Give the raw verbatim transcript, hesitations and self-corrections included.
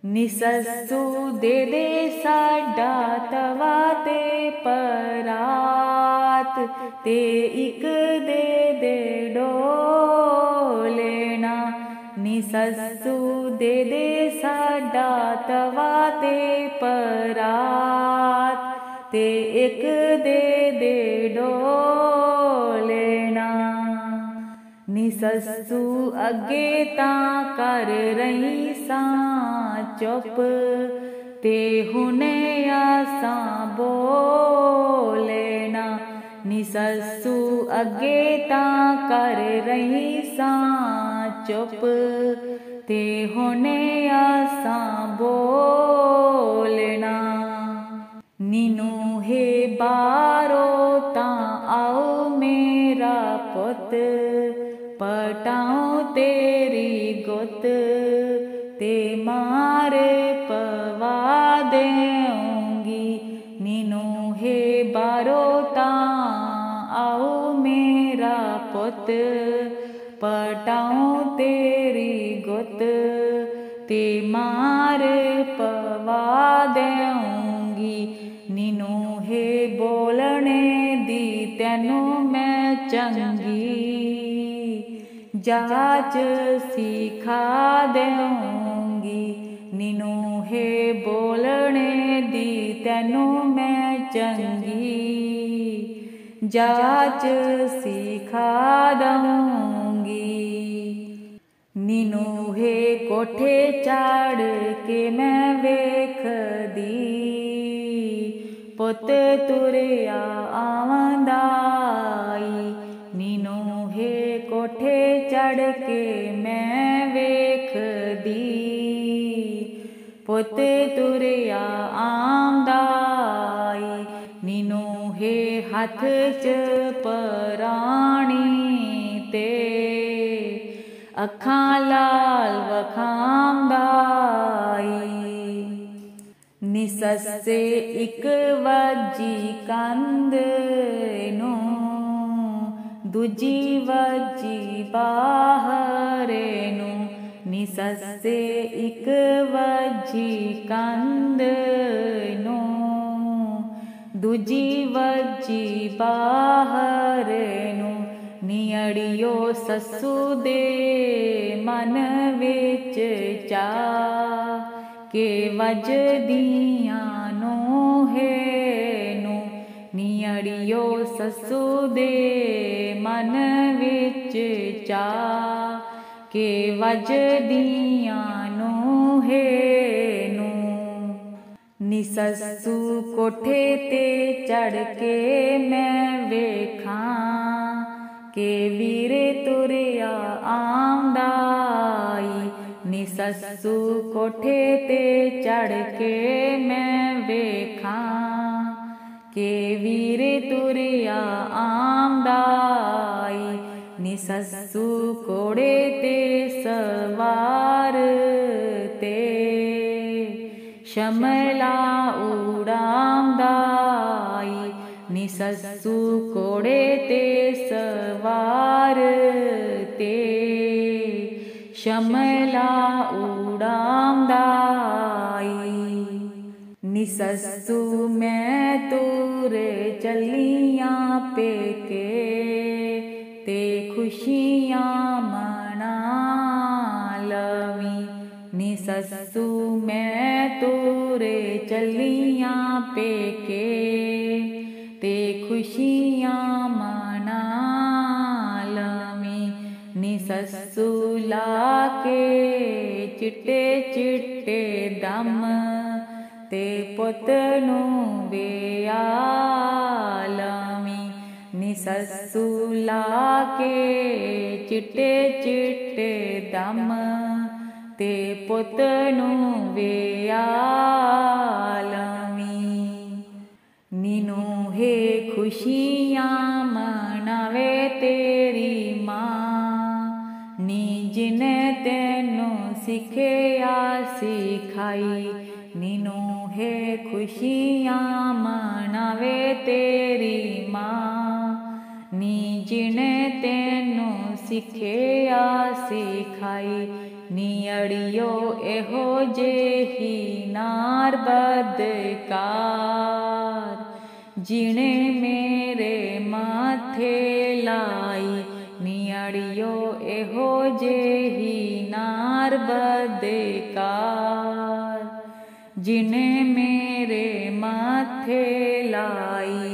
निसस्सु दे दे साडा तवा ते परात ते इक दे दे डोलेना। निसस्सु दे दे साडा तवा ते परात ते इक दे दे डोलेना। निसस्सु अगे तां कर रही सां चुप ते हुने आसां बोलेना। निसस्सु अगे तां कर रही सां चुप ते हुने आसां बोलेना। नीनू हे बारो तां आओ मेरा पुत पटाऊं तेरी गुत ते मारे पवा देऊंगी। नीनू हे बारो तां आओ मेरा पुत पटाऊं तेरी गुत ते मारे पवा देऊंगी। नीनू हे बोलने दी तैनू मैं चंगी जाच सिखा देऊंगी। नीनू हे बोलने दी तैनू मैं चंगी जाच सिखा दूंगी। नीनू हे कोठे चढ़ के मैं वेखदी पुत तुरिया आवंदाई। नीनू हे कोठे चढ़ के मैं वेखदी पुत तुरिया आमदाई। नीनू हे हथ च पराणी ते अखां लाल वखांदाई। निसस्से इक वजी कंद नू दूजी वजी बाहरे नू। निसस्से इक वजी कंद नू दूजी वजी बाहरे नू। नियड़ियो सस्सू दे मन विच चा के वजदियां नूहे नू। नियड़ियो सस्सू दे मन विच चा के वजदियां नूहे नू। निसस्सु कोठे ते चढ़ के मैं वेखां के वीरे तुरिया आमदाई। निसस्सु कोठे ते चढ़ के मैं वेखां के वीरे तुरिया आमदाई। निसस्सु कोड़े ते सवार ते शमला उड़ामदाई। निसस्सु कोड़े ते सवार ते शमला उड़ामदाई। निसस्सु मैं तुर चलियां पेके ते खुशियां मना लवी। निसस्सु मैं तुरे चलियां पेके ते खुशियां मना लवी। निसस्सु लाके चिट्टे चिट्टे दम ते पुत नू बेआलवी। निसस्सु लाके चिट्टे चिट्टे दम ते पुत नू बेआलवी। नीनू हे खुशियां मनावे तेरी मां नी जिने तेनू सिखिया सिखाई। नीनू हे खुशियां मनावे तेरी मां नी जिने तेनू सिखिया सिखाई। नियड़ियो एहो जेही नार बदकार, जिणे मेरे माथे लाई। नियड़ियो एहो जेही नार बदकार, जिणे मेरे माथे लाई।